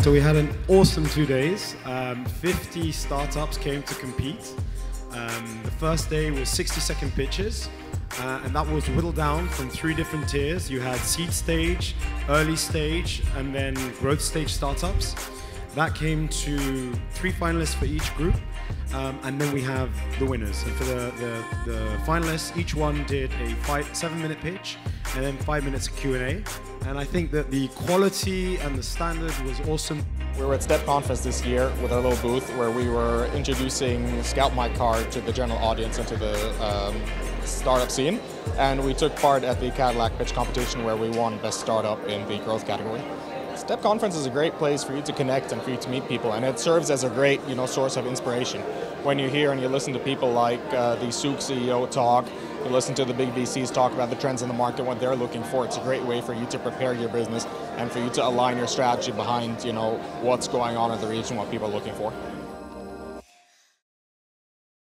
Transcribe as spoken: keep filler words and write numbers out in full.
So we had an awesome two days. Um, fifty startups came to compete. Um, the first day was sixty second pitches, uh, and that was whittled down from three different tiers. You had seed stage, early stage, and then growth stage startups. That came to three finalists for each group, um, and then we have the winners. And for the, the, the finalists, each one did a five, seven minute pitch, and then five minutes of Q and A. And I think that the quality and the standard was awesome. We were at Step Conference this year with our little booth where we were introducing Scout My Card to the general audience and to the um, startup scene. And we took part at the Cadillac pitch competition where we won Best Startup in the growth category. Step Conference is a great place for you to connect and for you to meet people, and it serves as a great, you know, source of inspiration. When you hear and you listen to people like uh, the Souk C E O talk, you listen to the big V Cs talk about the trends in the market, what they're looking for, it's a great way for you to prepare your business and for you to align your strategy behind, you know, what's going on in the region, what people are looking for.